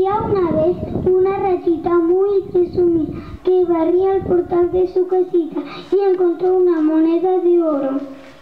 Había una vez una ratita muy presumida que barría el portal de su casita y encontró una moneda de oro.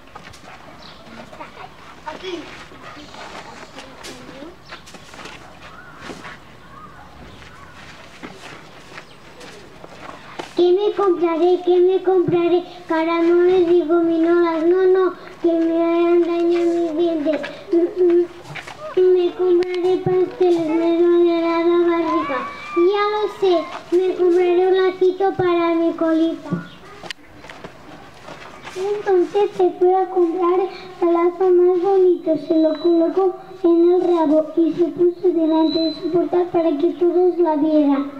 ¿Qué me compraré? ¿Qué me compraré? Caramelos y gominolas. No, que me hagan daño a mis dientes. Me compraré pasteles, me dolerá la barriga. Ya lo sé, me compraré un lacito para mi colita. Entonces se fue a comprar el lazo más bonito, se lo colocó en el rabo y se puso delante de su portal para que todos la vieran.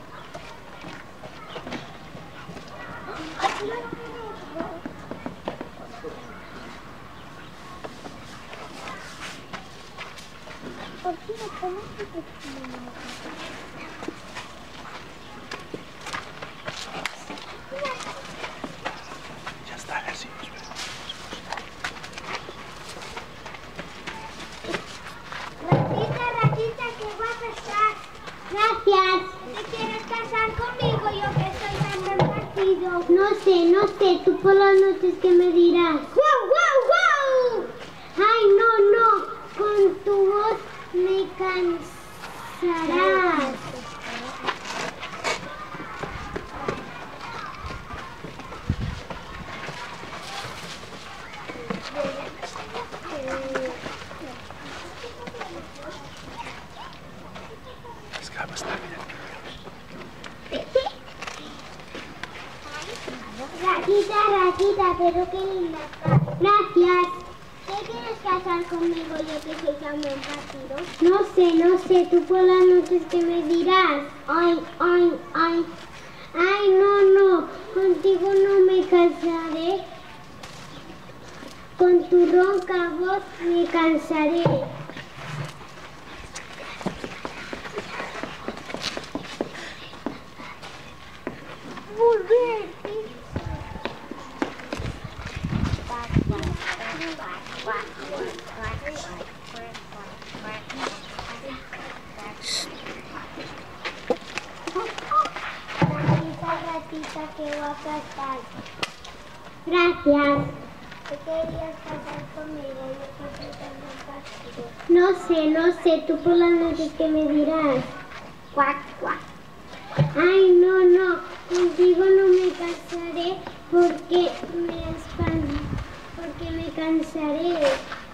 Ya está, así. Ratita, qué guapa estás. Gracias. ¿Te quieres casar conmigo yo que soy tan buen partido? No sé, tú por las noches que me dirás. ¡Guau! Ay, no, con tu voz me cansarás. Ratita, pero qué linda estás. Gracias. ¿Te quieres casar conmigo yo que soy tan buen partido? No sé, tú por las noches que me dirás. Ay, no, contigo no me casaré. Con tu ronca voz me cansaré. Ratita, qué guapa estás. Gracias. ¿Te querías casar conmigo? Yo que soy tan buen partido. No sé, tú por las noches que me dirás. Cuac. Ay, no, contigo no me casaré porque me cansaré.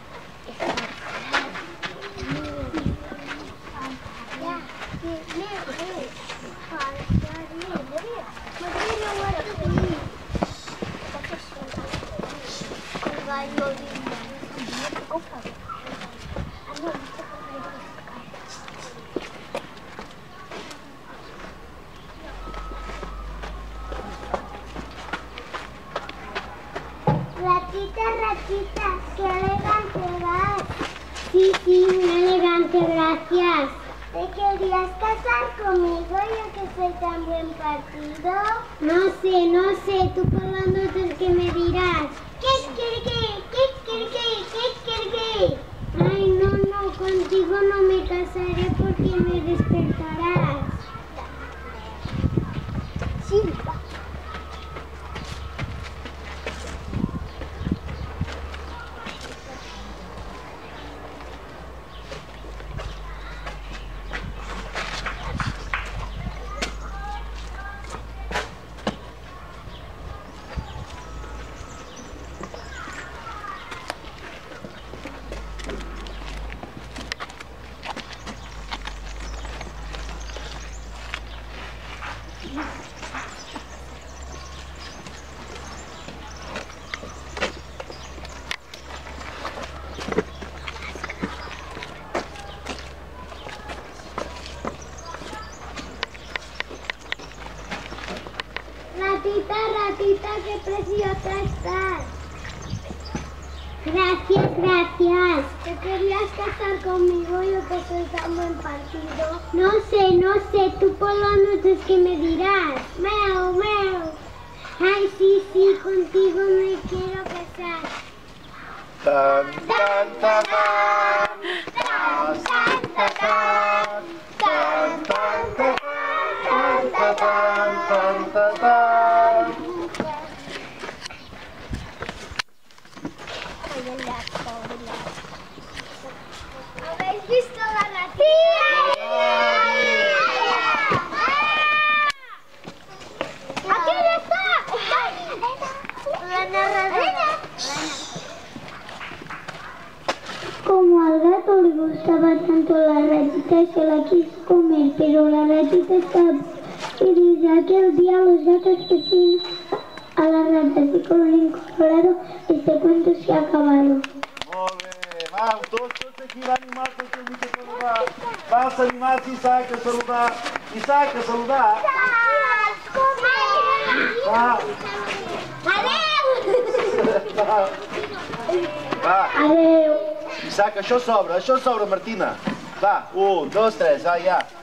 Ratita, qué elegante vas. Sí, muy elegante, gracias. ¿Te querías casar conmigo yo que soy tan buen partido? No sé, tú por las noches que me dirás. ¿Qué? Ay, no, contigo no me casaré porque me despertarás. Silva. Ratita, qué preciosa estás. Gracias. ¿Te querías casar conmigo yo que soy tan buen partido? No sé, tú por las noches que me dirás. Meo. Ay, sí, contigo me quiero casar. Tan, tan, tan, tan, tan, tan, tan, tan. Al gato le gustaba tanto la ratita y se la quiso comer, pero la ratita estaba... Y desde aquel día los gatos vecinos a las ratas de colorín colorado, este cuento se ha acabado. Molt bé, va, tots aquí l'animal que hem de saludar. Va, els animals Isaac a saludar. Isaac a saludar. Va. Va. Adeu. Isaac, això s'obre, Martina. Va, 1, 2, 3, va, ja.